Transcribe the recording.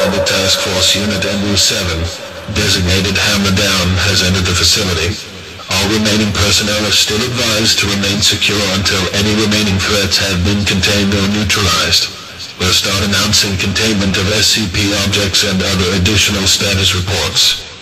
Commanded Task Force Unit Nu-7, designated Hammer Down, has entered the facility. All remaining personnel are still advised to remain secure until any remaining threats have been contained or neutralized. We'll start announcing containment of SCP objects and other additional status reports.